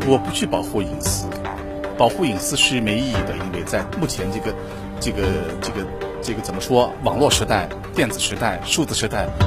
我不去保护隐私，保护隐私是没意义的，因为在目前这个怎么说？网络时代、电子时代、数字时代。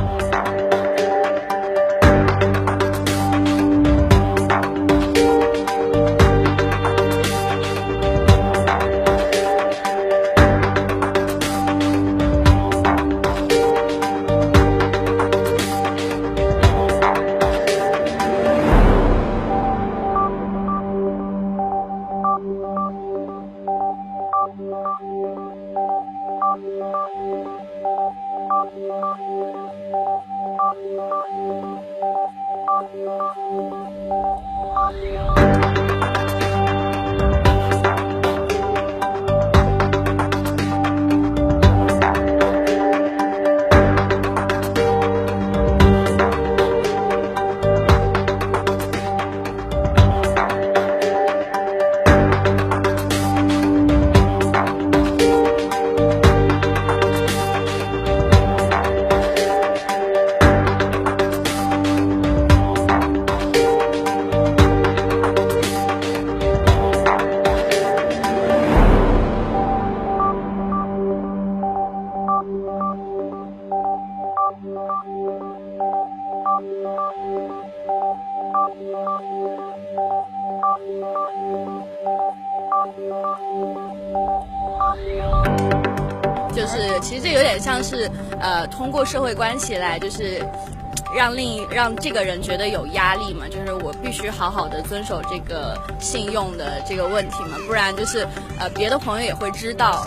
其实这有点像是通过社会关系来就是让这个人觉得有压力嘛，就是我必须好好的遵守这个信用的这个问题嘛，不然就是别的朋友也会知道。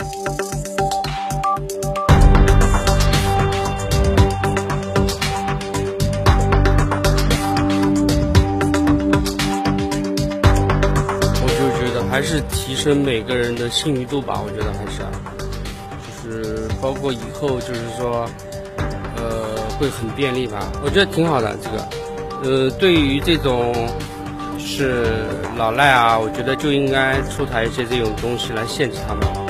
我就觉得还是提升每个人的信誉度吧，我觉得还是就是包括以后就是说会很便利吧，我觉得挺好的这个。对于这种是老赖啊，我觉得就应该出台一些这种东西来限制他们。